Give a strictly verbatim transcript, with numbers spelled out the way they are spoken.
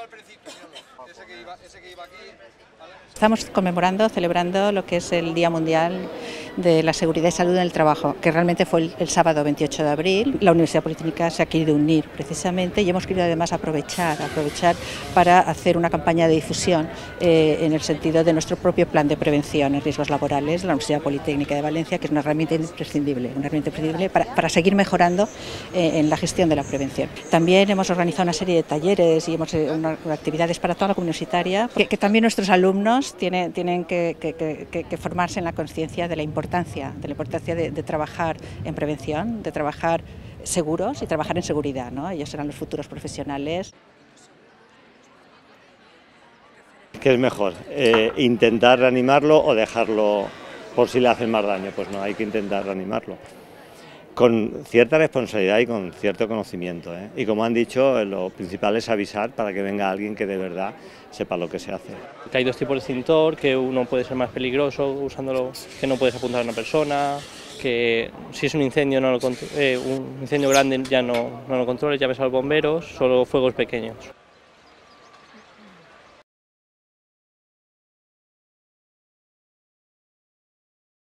Estamos conmemorando, celebrando lo que es el Día Mundial de la Seguridad y Salud en el Trabajo, que realmente fue el, el sábado veintiocho de abril. La Universidad Politécnica se ha querido unir precisamente y hemos querido además aprovechar, aprovechar para hacer una campaña de difusión eh, en el sentido de nuestro propio plan de prevención en riesgos laborales de la Universidad Politécnica de Valencia, que es una herramienta imprescindible, una herramienta imprescindible para, para seguir mejorando eh, en la gestión de la prevención. También hemos organizado una serie de talleres y hemos eh, una, actividades para toda la comunidad universitaria, que, que también nuestros alumnos tienen, tienen que, que, que, que formarse en la conciencia de la importancia, de la importancia de, de trabajar en prevención, de trabajar seguros y trabajar en seguridad, ¿no? Ellos serán los futuros profesionales. ¿Qué es mejor? Eh, ¿Intentar reanimarlo o dejarlo por si le hacen más daño? Pues no, hay que intentar reanimarlo. Con cierta responsabilidad y con cierto conocimiento, ¿eh? Y como han dicho, lo principal es avisar para que venga alguien que de verdad sepa lo que se hace. Que hay dos tipos de extintor, que uno puede ser más peligroso usándolo, que no puedes apuntar a una persona, que si es un incendio, no lo, eh, un incendio grande ya no, no lo controles, llames a los bomberos, solo fuegos pequeños.